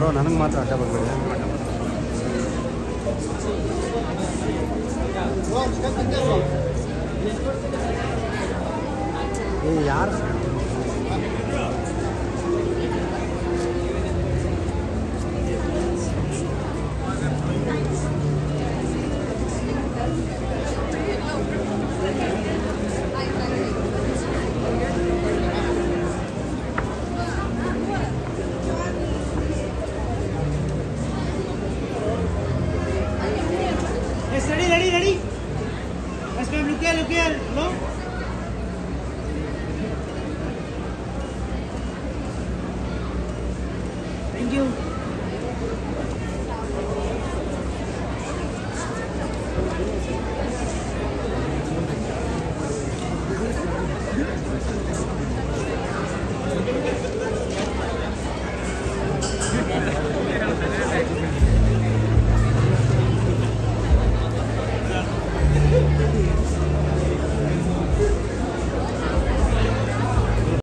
Bro ನನಗೆ ಮಾತ್ರ ಅಡ್ಡ ಬರಬೇಡಿ. ಯಾರು ready. Let's go, look here, no? Thank you.